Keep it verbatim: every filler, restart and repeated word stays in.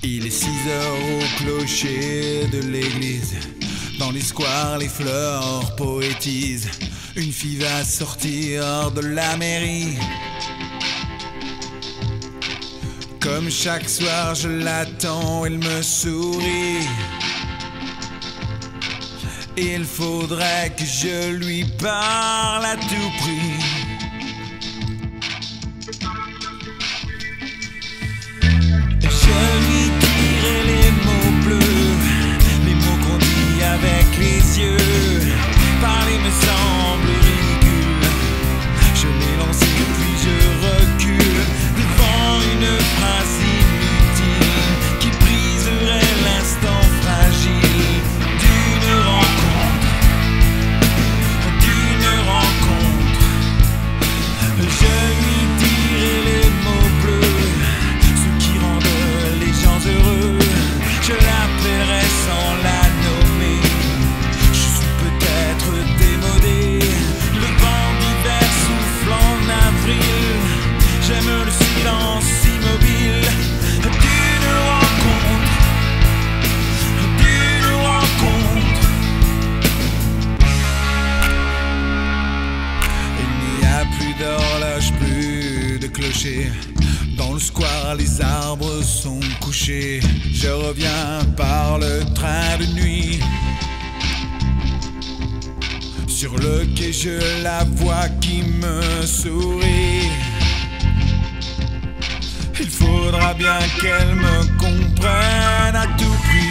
Il est six heures au clocher de l'église. Dans les squares, les fleurs poétisent. Une fille va sortir de la mairie. Comme chaque soir, je l'attends, elle me sourit. Il faudrait que je lui parle à tout prix. Je lui dirai les mots bleus, les mots qu'on dit avec les yeux. Parler me semble ridicule. Je m'élance puis je recule devant une phrase inutile qui briserait l'instant fragile d'une rencontre, d'une rencontre. Je lui dirai les mots bleus, ceux qui rendent les gens heureux. Je l'appellerai sans la nommer. Je suis peut-être démodé, le vent d'hiver souffle en avril. J'aime le silence immobile d'une rencontre, d'une rencontre. Il n'y a plus d'horloge, plus de clocher. Dans le square, les arbres sont couchés. Je reviens par le train de nuit. Sur le quai, je la vois qui me sourit. Il faudra bien qu'elle me comprenne à tout prix.